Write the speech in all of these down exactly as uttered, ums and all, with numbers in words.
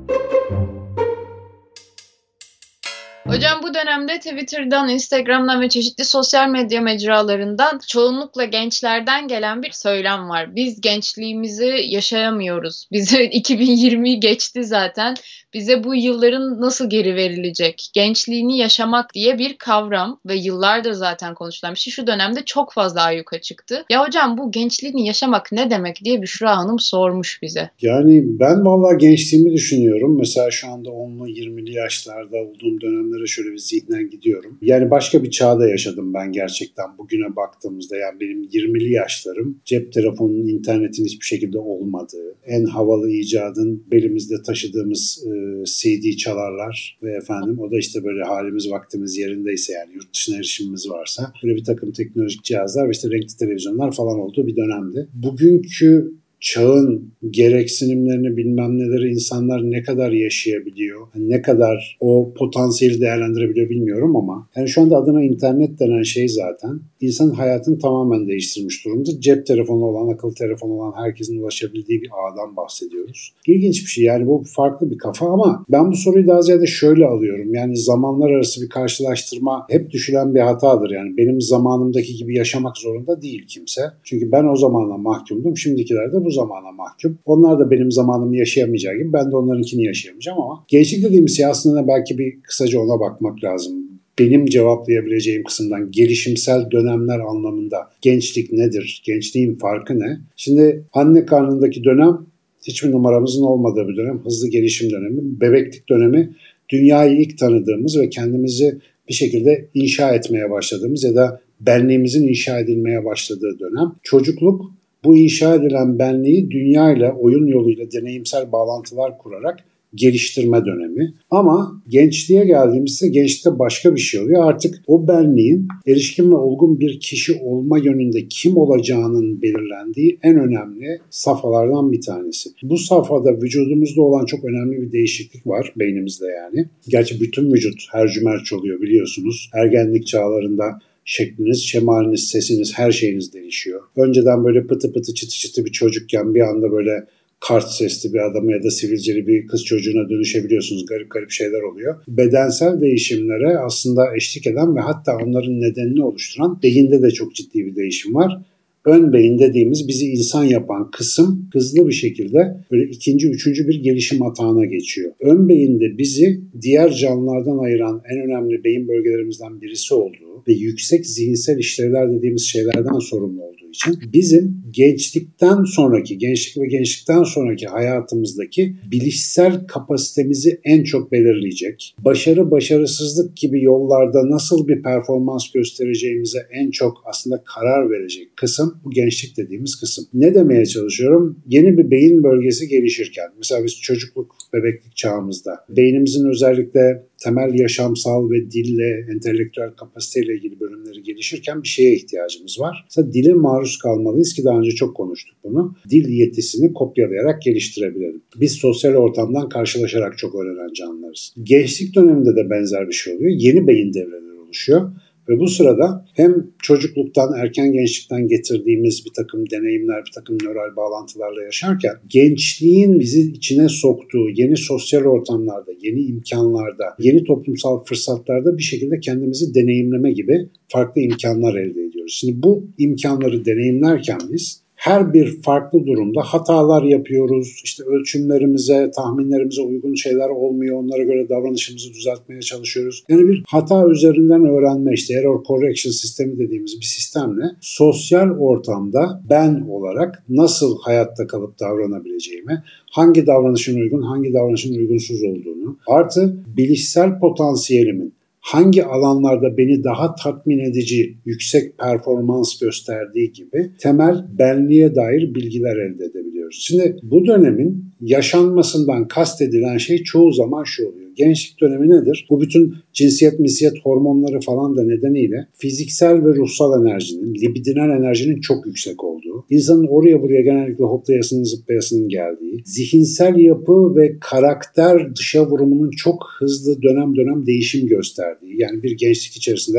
Hocam bu dönemde Twitter'dan, Instagram'dan ve çeşitli sosyal medya mecralarından çoğunlukla gençlerden gelen bir söylem var. Biz gençliğimizi yaşayamıyoruz. Bize iki bin yirmiyi geçti zaten. Bize bu yılların nasıl geri verilecek? Gençliğini yaşamak diye bir kavram ve yıllardır zaten konuşulan bir şey. Şu dönemde çok fazla ayyuka çıktı. Ya hocam bu gençliğini yaşamak ne demek diye Büşra Hanım sormuş bize. Yani ben vallahi gençliğimi düşünüyorum. Mesela şu anda onlu yirmili yaşlarda olduğum dönemlere şöyle bir zihnen gidiyorum. Yani başka bir çağda yaşadım ben gerçekten bugüne baktığımızda. Yani benim yirmili yaşlarım cep telefonunun, internetin hiçbir şekilde olmadığı, en havalı icadın belimizde taşıdığımız e, C D çalarlar ve efendim o da işte böyle halimiz vaktimiz yerindeyse, yani yurt dışına erişimimiz varsa böyle bir takım teknolojik cihazlar ve işte renkli televizyonlar falan olduğu bir dönemdi. Bugünkü çağın gereksinimlerini bilmem neleri insanlar ne kadar yaşayabiliyor, ne kadar o potansiyeli değerlendirebiliyor bilmiyorum ama yani şu anda adına internet denen şey zaten insanın hayatını tamamen değiştirmiş durumda. Cep telefonu olan, akıllı telefonu olan herkesin ulaşabildiği bir ağdan bahsediyoruz. İlginç bir şey, yani bu farklı bir kafa ama ben bu soruyu daha ziyade şöyle alıyorum. Yani zamanlar arası bir karşılaştırma hep düşülen bir hatadır. Yani benim zamanımdaki gibi yaşamak zorunda değil kimse. Çünkü ben o zamana mahkumdum. Şimdikiler de bu zamana mahkum. Onlar da benim zamanımı yaşayamayacağı gibi ben de onlarınkini yaşayamayacağım ama gençlik dediğimiz şey aslında belki bir kısaca ona bakmak lazım. Benim cevaplayabileceğim kısımdan gelişimsel dönemler anlamında gençlik nedir? Gençliğin farkı ne? Şimdi anne karnındaki dönem hiçbir numaramızın olmadığı bir dönem. Hızlı gelişim dönemi, bebeklik dönemi, dünyayı ilk tanıdığımız ve kendimizi bir şekilde inşa etmeye başladığımız ya da benliğimizin inşa edilmeye başladığı dönem. Çocukluk, bu inşa edilen benliği dünyayla, oyun yoluyla deneyimsel bağlantılar kurarak geliştirme dönemi. Ama gençliğe geldiğimizde gençlikte başka bir şey oluyor. Artık o benliğin erişkin ve olgun bir kişi olma yönünde kim olacağının belirlendiği en önemli safhalardan bir tanesi. Bu safhada vücudumuzda olan çok önemli bir değişiklik var beynimizde yani. Gerçi bütün vücut hercümerç oluyor biliyorsunuz. Ergenlik çağlarında şekliniz, şemaliniz, sesiniz, her şeyiniz değişiyor. Önceden böyle pıtı pıtı çıtı çıtı bir çocukken bir anda böyle kart sesli bir adama ya da sivilceli bir kız çocuğuna dönüşebiliyorsunuz. Garip garip şeyler oluyor. Bedensel değişimlere aslında eşlik eden ve hatta onların nedenini oluşturan beyinde de çok ciddi bir değişim var. Ön beyin dediğimiz bizi insan yapan kısım hızlı bir şekilde böyle ikinci, üçüncü bir gelişim atağına geçiyor. Ön beyinde bizi diğer canlılardan ayıran en önemli beyin bölgelerimizden birisi olduğu ve yüksek zihinsel işlevler dediğimiz şeylerden sorumlu olduğu için bizim gençlikten sonraki, gençlik ve gençlikten sonraki hayatımızdaki bilişsel kapasitemizi en çok belirleyecek, başarı başarısızlık gibi yollarda nasıl bir performans göstereceğimize en çok aslında karar verecek kısım bu gençlik dediğimiz kısım. Ne demeye çalışıyorum? Yeni bir beyin bölgesi gelişirken, mesela biz çocukluk, bebeklik çağımızda beynimizin özellikle temel yaşamsal ve dille, entelektüel kapasiteyle ilgili bölümleri gelişirken bir şeye ihtiyacımız var. Mesela dile maruz kalmalıyız ki daha önce çok konuştuk bunu. Dil yetisini kopyalayarak geliştirebilelim. Biz sosyal ortamdan karşılaşarak çok öğrenen canlılarız. Gençlik döneminde de benzer bir şey oluyor. Yeni beyin devreleri oluşuyor. Ve bu sırada hem çocukluktan, erken gençlikten getirdiğimiz bir takım deneyimler, bir takım nöral bağlantılarla yaşarken gençliğin bizi içine soktuğu yeni sosyal ortamlarda, yeni imkanlarda, yeni toplumsal fırsatlarda bir şekilde kendimizi deneyimleme gibi farklı imkanlar elde ediyoruz. Şimdi bu imkanları deneyimlerken biz her bir farklı durumda hatalar yapıyoruz. İşte ölçümlerimize, tahminlerimize uygun şeyler olmuyor. Onlara göre davranışımızı düzeltmeye çalışıyoruz. Yani bir hata üzerinden öğrenme, işte error correction sistemi dediğimiz bir sistemle sosyal ortamda ben olarak nasıl hayatta kalıp davranabileceğimi, hangi davranışın uygun, hangi davranışın uygunsuz olduğunu, artı bilişsel potansiyelimin hangi alanlarda beni daha tatmin edici, yüksek performans gösterdiği gibi temel benliğe dair bilgiler elde edebiliyoruz. Şimdi bu dönemin yaşanmasından kastedilen şey çoğu zaman şu oluyor. Gençlik dönemi nedir? Bu bütün cinsiyet, minsiyet hormonları falan da nedeniyle fiziksel ve ruhsal enerjinin, libidinal enerjinin çok yüksek olduğu, insanın oraya buraya genellikle hoplayasının zıplayasının geldiği, zihinsel yapı ve karakter dışa vurumunun çok hızlı dönem dönem değişim gösterdiği, yani bir gençlik içerisinde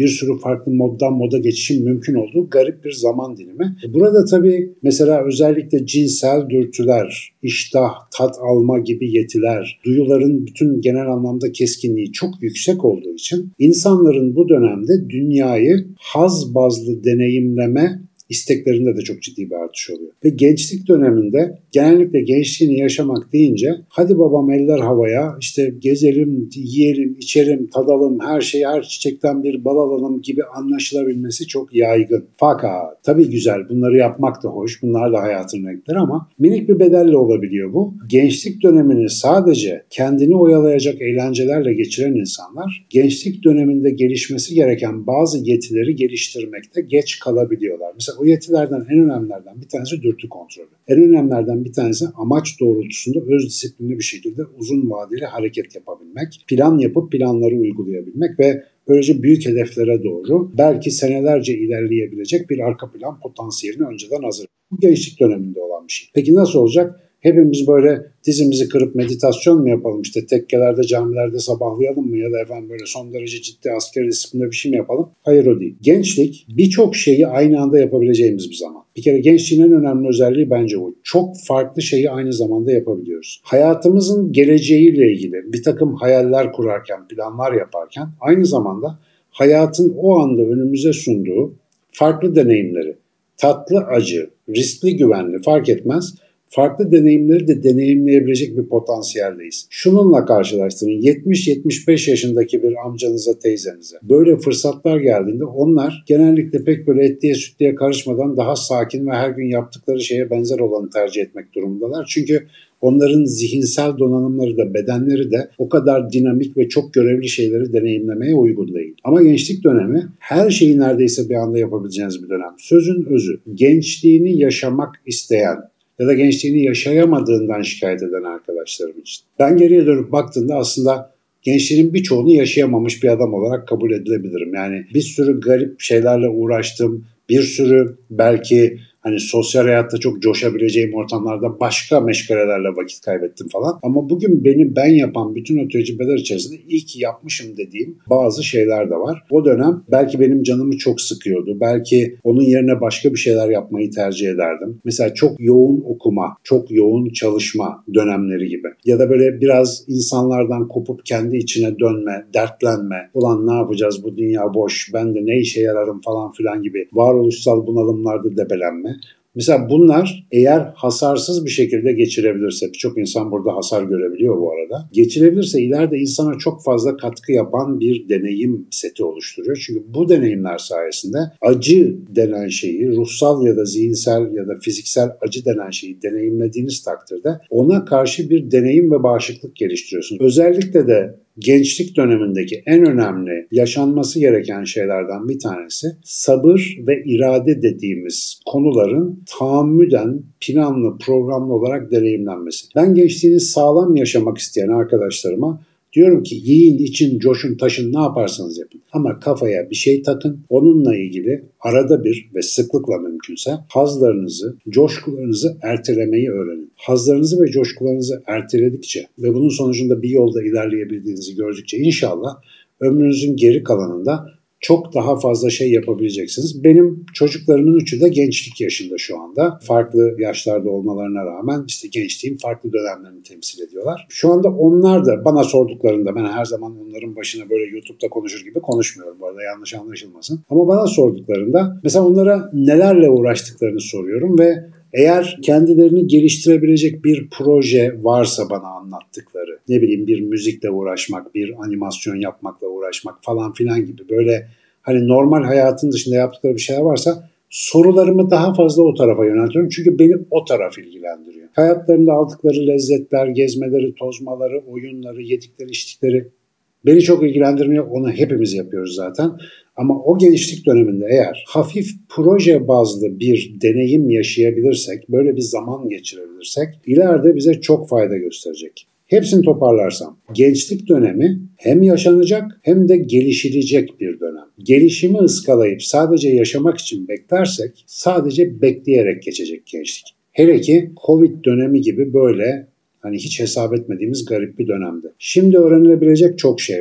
bir sürü farklı moddan moda geçişin mümkün olduğu garip bir zaman dilimi. Burada tabii mesela özellikle cinsel dürtüler, iştah, tat alma gibi yetiler, duyuların bütün genel anlamda keskinliği çok yüksek olduğu için insanların bu dönemde dünyayı haz bazlı deneyimleme isteklerinde de çok ciddi bir artış oluyor. Ve gençlik döneminde genellikle gençliğini yaşamak deyince hadi babam eller havaya, işte gezelim, yiyelim, içelim, tadalım, her şey her çiçekten bir bal alalım gibi anlaşılabilmesi çok yaygın. Fakat tabii güzel, bunları yapmak da hoş, bunlar da hayatın renkleri ama minik bir bedelle olabiliyor bu. Gençlik dönemini sadece kendini oyalayacak eğlencelerle geçiren insanlar gençlik döneminde gelişmesi gereken bazı yetileri geliştirmekte geç kalabiliyorlar. Mesela o yetilerden en önemlilerden bir tanesi dürtü kontrolü. En önemlilerden bir tanesi amaç doğrultusunda öz disiplinli bir şekilde uzun vadeli hareket yapabilmek, plan yapıp planları uygulayabilmek ve böylece büyük hedeflere doğru belki senelerce ilerleyebilecek bir arka plan potansiyelini önceden hazır. Bu gençlik döneminde olan bir şey. Peki nasıl olacak? Hepimiz böyle dizimizi kırıp meditasyon mu yapalım, işte tekkelerde, camilerde sabahlayalım mı ya da efendim böyle son derece ciddi askeri disiplinde bir şey mi yapalım? Hayır, o değil. Gençlik birçok şeyi aynı anda yapabileceğimiz bir zaman. Bir kere gençliğin en önemli özelliği bence bu. Çok farklı şeyi aynı zamanda yapabiliyoruz. Hayatımızın geleceğiyle ilgili bir takım hayaller kurarken, planlar yaparken aynı zamanda hayatın o anda önümüze sunduğu farklı deneyimleri, tatlı, acı, riskli, güvenli fark etmez, farklı deneyimleri de deneyimleyebilecek bir potansiyeldeyiz. Şununla karşılaştırın, yetmiş yetmiş beş yaşındaki bir amcanıza, teyzenize böyle fırsatlar geldiğinde onlar genellikle pek böyle etliye sütlüye karışmadan daha sakin ve her gün yaptıkları şeye benzer olanı tercih etmek durumundalar. Çünkü onların zihinsel donanımları da bedenleri de o kadar dinamik ve çok görevli şeyleri deneyimlemeye uygun değil. Ama gençlik dönemi her şeyi neredeyse bir anda yapabileceğiniz bir dönem. Sözün özü, gençliğini yaşamak isteyen ya da gençliğini yaşayamadığından şikayet eden arkadaşlarım için. Ben geriye dönüp baktığımda aslında gençliğin birçoğunu yaşayamamış bir adam olarak kabul edilebilirim. Yani bir sürü garip şeylerle uğraştım, bir sürü belki hani sosyal hayatta çok coşabileceğim ortamlarda başka meşgalelerle vakit kaybettim falan. Ama bugün beni ben yapan bütün o tecrübeler içerisinde iyi ki yapmışım dediğim bazı şeyler de var. O dönem belki benim canımı çok sıkıyordu. Belki onun yerine başka bir şeyler yapmayı tercih ederdim. Mesela çok yoğun okuma, çok yoğun çalışma dönemleri gibi. Ya da böyle biraz insanlardan kopup kendi içine dönme, dertlenme. Ulan ne yapacağız, bu dünya boş, ben de ne işe yararım falan filan gibi varoluşsal bunalımlarda debelenme. Mesela bunlar eğer hasarsız bir şekilde geçirebilirse, birçok insan burada hasar görebiliyor bu arada, geçirebilirse ileride insana çok fazla katkı yapan bir deneyim seti oluşturuyor. Çünkü bu deneyimler sayesinde acı denen şeyi, ruhsal ya da zihinsel ya da fiziksel acı denen şeyi deneyimlediğiniz takdirde ona karşı bir deneyim ve bağışıklık geliştiriyorsunuz. Özellikle de gençlik dönemindeki en önemli yaşanması gereken şeylerden bir tanesi sabır ve irade dediğimiz konuların tahammüden, planlı, programlı olarak deneyimlenmesi. Ben gençliğini sağlam yaşamak isteyen arkadaşlarıma diyorum ki yiyin, için, coşun, taşın, ne yaparsanız yapın. Ama kafaya bir şey takın. Onunla ilgili arada bir ve sıklıkla mümkünse hazlarınızı, coşkularınızı ertelemeyi öğrenin. Hazlarınızı ve coşkularınızı erteledikçe ve bunun sonucunda bir yolda ilerleyebildiğinizi gördükçe inşallah ömrünüzün geri kalanında çok daha fazla şey yapabileceksiniz. Benim çocuklarımın üçü de gençlik yaşında şu anda. Farklı yaşlarda olmalarına rağmen işte gençliğin farklı dönemlerini temsil ediyorlar. Şu anda onlar da bana sorduklarında, ben her zaman onların başına böyle YouTube'da konuşur gibi konuşmuyorum bu arada, yanlış anlaşılmasın. Ama bana sorduklarında mesela onlara nelerle uğraştıklarını soruyorum ve eğer kendilerini geliştirebilecek bir proje varsa bana anlattıkları, ne bileyim bir müzikle uğraşmak, bir animasyon yapmakla uğraşmak falan filan gibi böyle hani normal hayatın dışında yaptıkları bir şeyler varsa sorularımı daha fazla o tarafa yöneltiyorum. Çünkü beni o taraf ilgilendiriyor. Hayatlarında aldıkları lezzetler, gezmeleri, tozmaları, oyunları, yedikleri, içtikleri beni çok ilgilendirmiyor. Onu hepimiz yapıyoruz zaten. Ama o gençlik döneminde eğer hafif proje bazlı bir deneyim yaşayabilirsek, böyle bir zaman geçirebilirsek ileride bize çok fayda gösterecek. Hepsini toparlarsam, gençlik dönemi hem yaşanacak hem de gelişilecek bir dönem. Gelişimi ıskalayıp sadece yaşamak için beklersek sadece bekleyerek geçecek gençlik. Hele ki Covid dönemi gibi böyle hani hiç hesap etmediğimiz garip bir dönemde. Şimdi öğrenilebilecek çok şey var.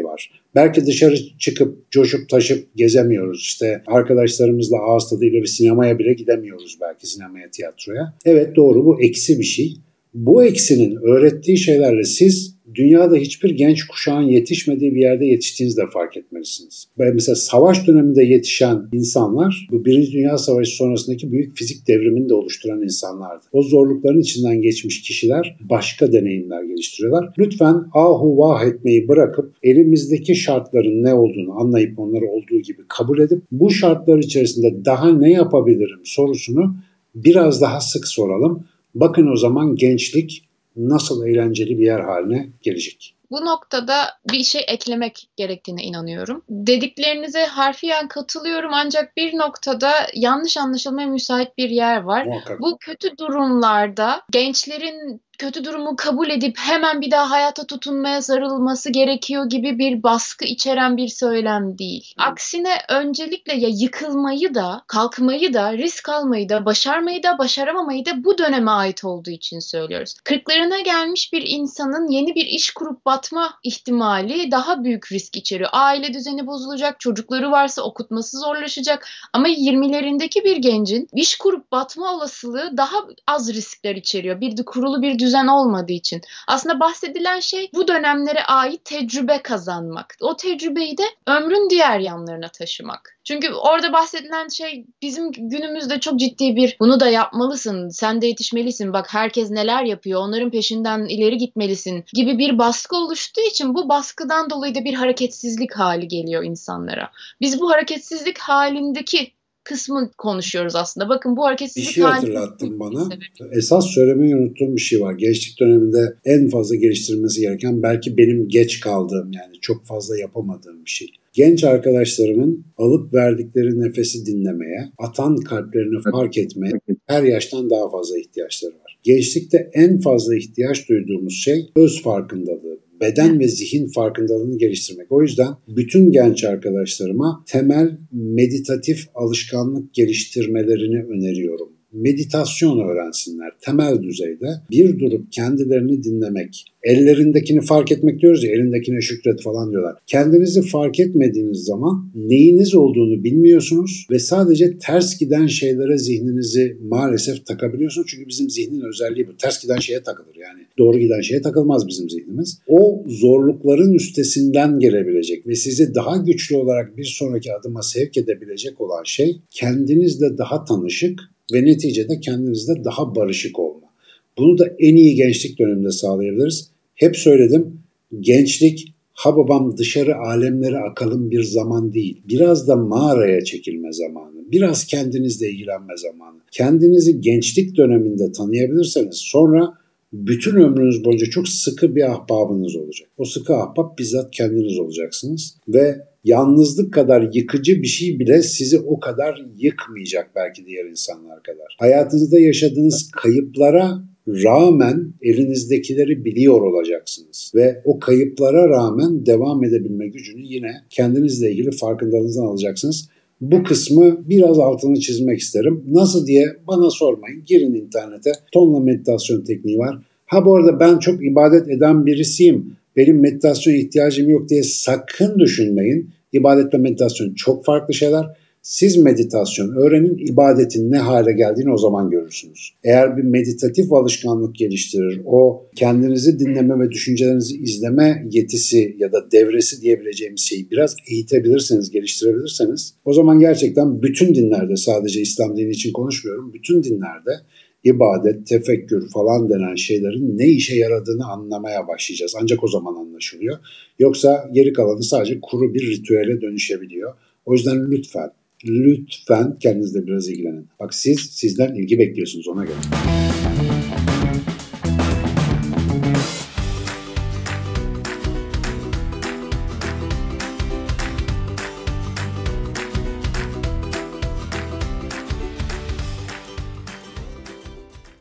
Belki dışarı çıkıp coşup taşıp gezemiyoruz. İşte arkadaşlarımızla ağız tadıyla bir sinemaya bile gidemiyoruz belki, sinemaya, tiyatroya. Evet, doğru, bu eksi bir şey. Bu eksinin öğrettiği şeylerle siz dünyada hiçbir genç kuşağın yetişmediği bir yerde yetiştiğinizde fark etmelisiniz. Ve mesela savaş döneminde yetişen insanlar, bu Birinci Dünya Savaşı sonrasındaki büyük fizik devrimini de oluşturan insanlardı. O zorlukların içinden geçmiş kişiler başka deneyimler geliştiriyorlar. Lütfen ahu vah etmeyi bırakıp elimizdeki şartların ne olduğunu anlayıp onları olduğu gibi kabul edip bu şartlar içerisinde daha ne yapabilirim sorusunu biraz daha sık soralım. Bakın o zaman gençlik nasıl eğlenceli bir yer haline gelecek. Bu noktada bir şey eklemek gerektiğine inanıyorum. Dediklerinize harfiyen katılıyorum, ancak bir noktada yanlış anlaşılmaya müsait bir yer var. Muhakkak. Bu kötü durumlarda gençlerin kötü durumu kabul edip hemen bir daha hayata tutunmaya sarılması gerekiyor gibi bir baskı içeren bir söylem değil. Aksine öncelikle ya yıkılmayı da, kalkmayı da, risk almayı da, başarmayı da, başaramamayı da bu döneme ait olduğu için söylüyoruz. Kırklarına gelmiş bir insanın yeni bir iş kurup batma ihtimali daha büyük risk içeriyor. Aile düzeni bozulacak, çocukları varsa okutması zorlaşacak. Ama yirmilerindeki bir gencin iş kurup batma olasılığı daha az riskler içeriyor. Bir de kurulu bir düzen olmadığı için. Aslında bahsedilen şey bu dönemlere ait tecrübe kazanmak. O tecrübeyi de ömrün diğer yanlarına taşımak. Çünkü orada bahsedilen şey bizim günümüzde çok ciddi bir bunu da yapmalısın, sen de yetişmelisin, bak herkes neler yapıyor, onların peşinden ileri gitmelisin gibi bir baskı oluştuğu için bu baskıdan dolayı da bir hareketsizlik hali geliyor insanlara. Biz bu hareketsizlik halindeki kısmı konuşuyoruz aslında. Bakın bu hareketsizlik bir şey hatırlattın bana. Esas söylemeyi unuttuğum bir şey var. Gençlik döneminde en fazla geliştirilmesi gereken, belki benim geç kaldığım, yani çok fazla yapamadığım bir şey. Genç arkadaşlarımın alıp verdikleri nefesi dinlemeye, atan kalplerini fark etmeye her yaştan daha fazla ihtiyaçları var. Gençlikte en fazla ihtiyaç duyduğumuz şey öz farkındalığı, beden ve zihin farkındalığını geliştirmek. O yüzden bütün genç arkadaşlarıma temel meditatif alışkanlık geliştirmelerini öneriyorum. Meditasyon öğrensinler temel düzeyde. Bir durup kendilerini dinlemek, ellerindekini fark etmek diyoruz ya, elindekine şükret falan diyorlar. Kendinizi fark etmediğiniz zaman neyiniz olduğunu bilmiyorsunuz ve sadece ters giden şeylere zihninizi maalesef takabiliyorsunuz. Çünkü bizim zihnin özelliği bu. Ters giden şeye takılır yani. Doğru giden şeye takılmaz bizim zihnimiz. O zorlukların üstesinden gelebilecek ve sizi daha güçlü olarak bir sonraki adıma sevk edebilecek olan şey kendinizle daha tanışık ve neticede kendinizle daha barışık olma. Bunu da en iyi gençlik döneminde sağlayabiliriz. Hep söyledim, gençlik ha babam dışarı alemlere akalım bir zaman değil. Biraz da mağaraya çekilme zamanı. Biraz kendinizle ilgilenme zamanı. Kendinizi gençlik döneminde tanıyabilirseniz sonra bütün ömrünüz boyunca çok sıkı bir ahbabınız olacak. O sıkı ahbap bizzat kendiniz olacaksınız ve yalnızlık kadar yıkıcı bir şey bile sizi o kadar yıkmayacak belki diğer insanlar kadar. Hayatınızda yaşadığınız kayıplara rağmen elinizdekileri biliyor olacaksınız. Ve o kayıplara rağmen devam edebilme gücünü yine kendinizle ilgili farkındalığınızdan alacaksınız. Bu kısmı biraz altını çizmek isterim. Nasıl diye bana sormayın. Girin internete. Tonla meditasyon tekniği var. Ha bu arada ben çok ibadet eden birisiyim, benim meditasyon ihtiyacım yok diye sakın düşünmeyin. İbadetle meditasyon çok farklı şeyler. Siz meditasyon öğrenin, ibadetin ne hale geldiğini o zaman görürsünüz. Eğer bir meditatif alışkanlık geliştirir, o kendinizi dinleme ve düşüncelerinizi izleme yetisi ya da devresi diyebileceğimiz şeyi biraz eğitebilirseniz, geliştirebilirseniz, o zaman gerçekten bütün dinlerde, sadece İslam dini için konuşmuyorum, bütün dinlerde ibadet, tefekkür falan denen şeylerin ne işe yaradığını anlamaya başlayacağız. Ancak o zaman anlaşılıyor. Yoksa geri kalanı sadece kuru bir ritüele dönüşebiliyor. O yüzden lütfen, lütfen kendinizle biraz ilgilenin. Bak siz, sizden ilgi bekliyorsunuz ona göre.